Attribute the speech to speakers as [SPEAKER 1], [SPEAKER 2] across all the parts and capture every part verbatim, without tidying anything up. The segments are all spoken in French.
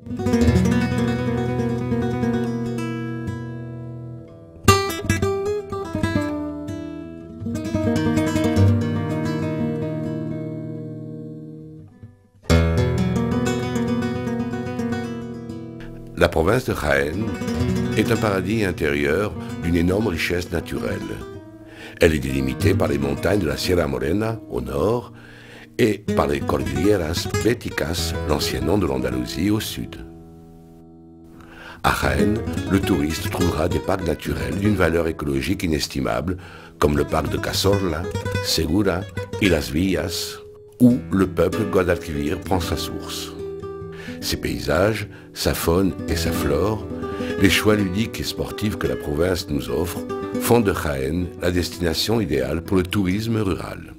[SPEAKER 1] La province de Jaén est un paradis intérieur d'une énorme richesse naturelle. Elle est délimitée par les montagnes de la Sierra Morena au nord et par les Cordilleras Béticas, l'ancien nom de l'Andalousie, au sud. À Jaén, le touriste trouvera des parcs naturels d'une valeur écologique inestimable, comme le parc de Cazorla, Segura et Las Villas, où le peuple Guadalquivir prend sa source. Ses paysages, sa faune et sa flore, les choix ludiques et sportifs que la province nous offre, font de Jaén la destination idéale pour le tourisme rural.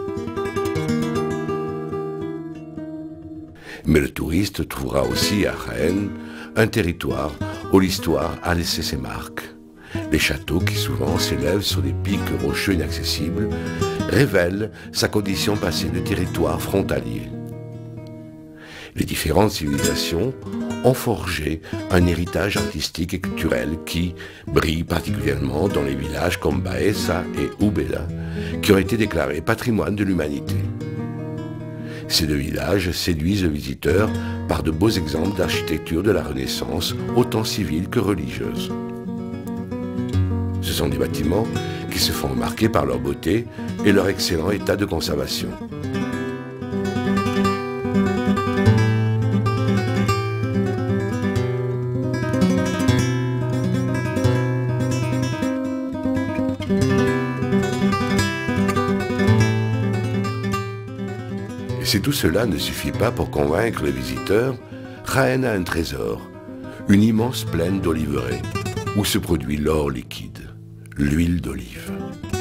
[SPEAKER 1] Mais le touriste trouvera aussi à Jaén un territoire où l'histoire a laissé ses marques. Les châteaux qui souvent s'élèvent sur des pics rocheux inaccessibles révèlent sa condition passée de territoire frontalier. Les différentes civilisations ont forgé un héritage artistique et culturel qui brille particulièrement dans les villages comme Baeza et Úbeda, qui ont été déclarés patrimoine de l'humanité. Ces deux villages séduisent le visiteur par de beaux exemples d'architecture de la Renaissance, autant civile que religieuse. Ce sont des bâtiments qui se font remarquer par leur beauté et leur excellent état de conservation. Et si tout cela ne suffit pas pour convaincre les visiteurs, Jaén a un trésor, une immense plaine d'oliveraies, où se produit l'or liquide, l'huile d'olive.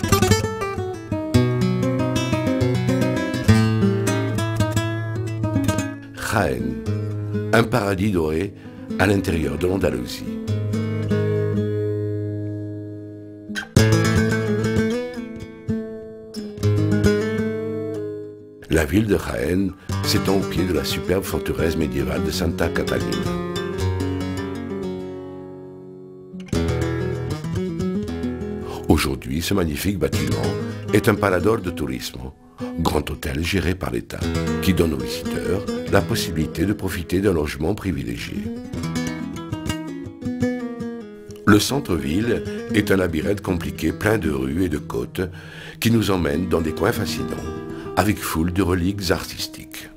[SPEAKER 1] Jaén, un paradis doré à l'intérieur de l'Andalousie. La ville de Jaén s'étend au pied de la superbe forteresse médiévale de Santa Catalina. Aujourd'hui, ce magnifique bâtiment est un parador de tourisme, grand hôtel géré par l'État, qui donne aux visiteurs la possibilité de profiter d'un logement privilégié. Le centre-ville est un labyrinthe compliqué plein de rues et de côtes qui nous emmène dans des coins fascinants, avec foule de reliques artistiques.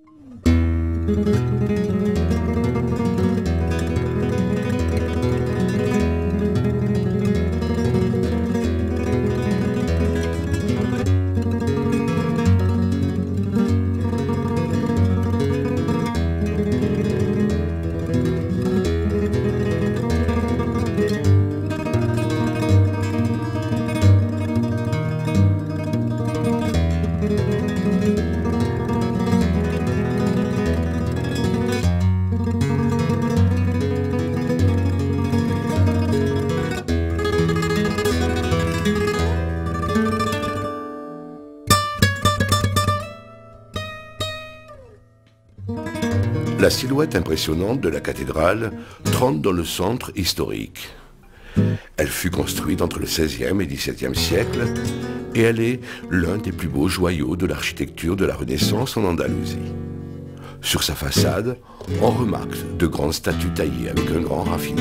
[SPEAKER 1] La silhouette impressionnante de la cathédrale trône dans le centre historique. Elle fut construite entre le seizième et dix-septième siècle et elle est l'un des plus beaux joyaux de l'architecture de la Renaissance en Andalousie. Sur sa façade, on remarque de grandes statues taillées avec un grand raffinement.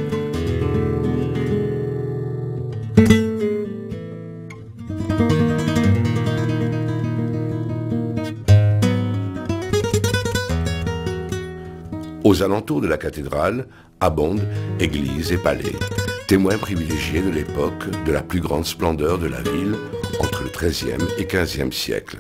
[SPEAKER 1] Aux alentours de la cathédrale abondent églises et palais, témoins privilégiés de l'époque de la plus grande splendeur de la ville entre le treizième et quinzième siècle.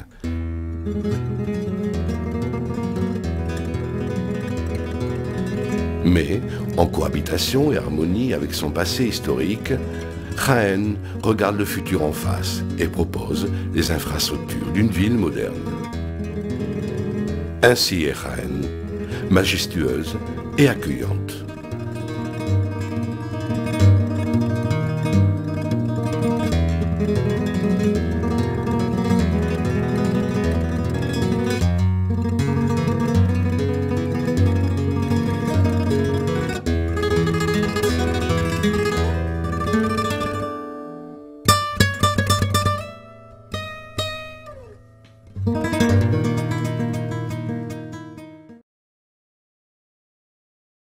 [SPEAKER 1] Mais, en cohabitation et harmonie avec son passé historique, Jaén regarde le futur en face et propose les infrastructures d'une ville moderne. Ainsi est Jaén, majestueuse et accueillante.